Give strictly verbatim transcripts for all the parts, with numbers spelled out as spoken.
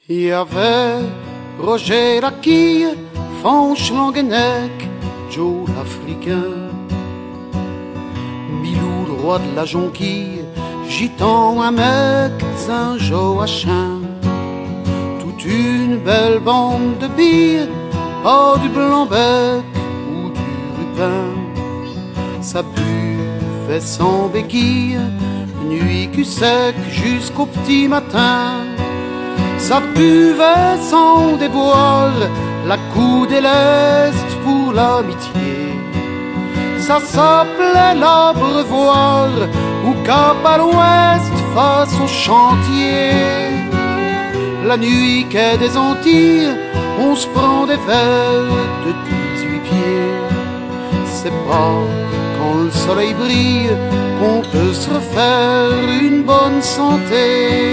Il y avait Roger Laquille, Fanche Languenec, Joe l'Africain, Milou le roi de la jonquille, Gitan un mec, un Joachim, toute une belle bande de billes, oh du blanc-bec ou du rupin. Ça buvait sans béquille, nuit cul sec jusqu'au petit matin. Ça buvait sans déboire, la coude et l'est pour l'amitié. Ça s'appelait l'Abreuvoir, ou cap à l'ouest face au chantier. La nuit quai des Antilles, on se prend des verres de dix-huit pieds. C'est pas quand le soleil brille qu'on peut se refaire une bonne santé.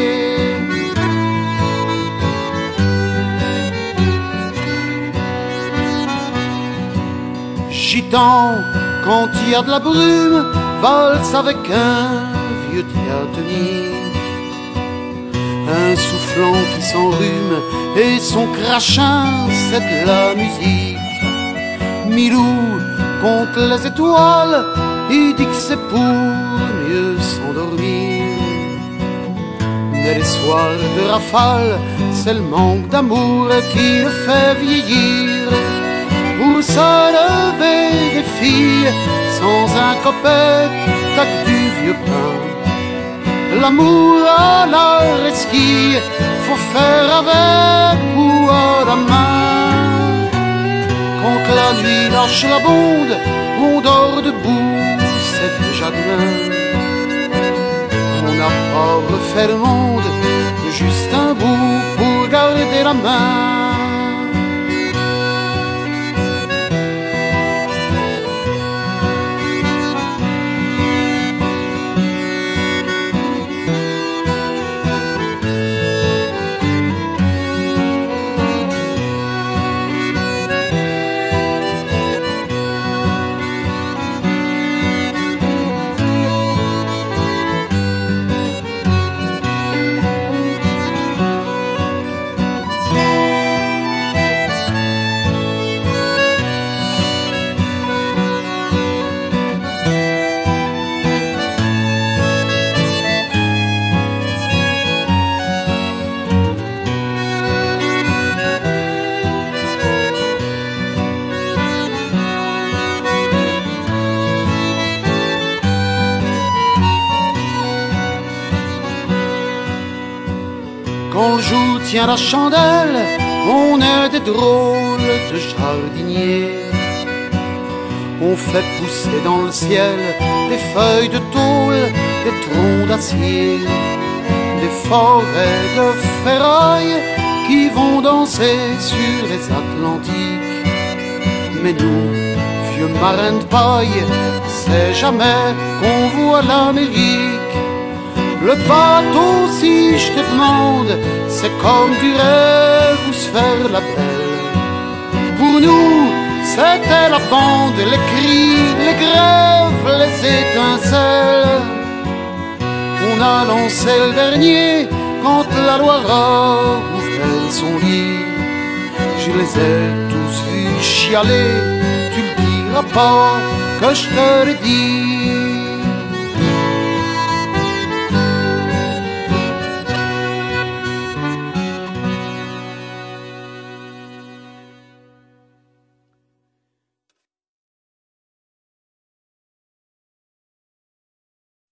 Gitan, quand il y a de la brume, valse avec un vieux diatonique, un soufflant qui s'enrhume et son crachin, c'est de la musique. Milou compte les étoiles, il dit que c'est pour mieux s'endormir. Mais les soirs de rafale, c'est le manque d'amour qui le fait vieillir. Pour se lever des filles, sans un copec, tac du vieux pain. L'amour à la resquille, faut faire avec ou à la main. Quand la nuit lâche la bonde, on dort debout, c'est déjà demain. On n'a pas refait le monde, juste un bout pour garder la main. Quand le jour tient la chandelle, on est des drôles de jardiniers. On fait pousser dans le ciel des feuilles de tôle, des troncs d'acier, des forêts de ferraille qui vont danser sur les Atlantiques. Mais nous, vieux marins de paille, c'est jamais qu'on voit l'Amérique. Le bateau, si je te demande, c'est comme du rêve ou se faire la belle. Pour nous, c'était la bande, les cris, les grèves, les étincelles. On a lancé le dernier quand la Loire ouvrait son lit. Je les ai tous vus chialer, tu le diras pas que je te l'ai dit.